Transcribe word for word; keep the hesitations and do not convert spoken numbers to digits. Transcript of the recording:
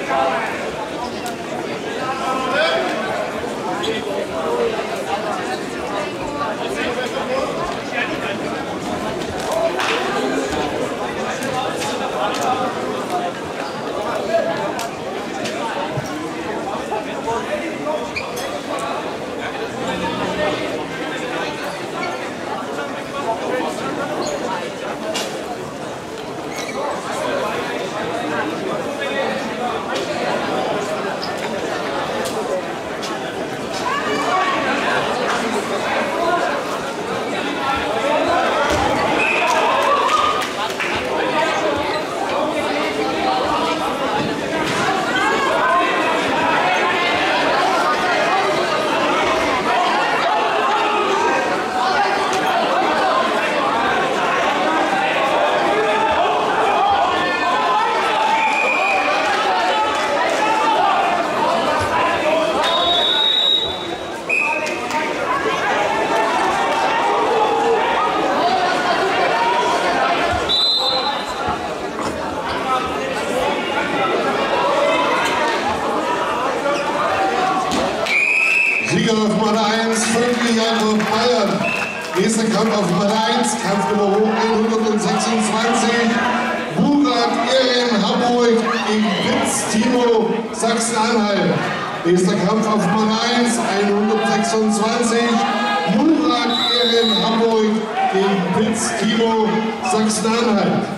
Sieger auf Nummer eins, fünf Jahre Bayern. Nächster Kampf auf Nummer eins, Kampfnummer hundertsechsundzwanzig. Murat Eren Hamburg gegen Prinz Timo Sachsen-Anhalt. Nächster Kampf auf Nummer eins, hundertsechsundzwanzig. Murat Eren Hamburg gegen Prinz Timo Sachsen-Anhalt.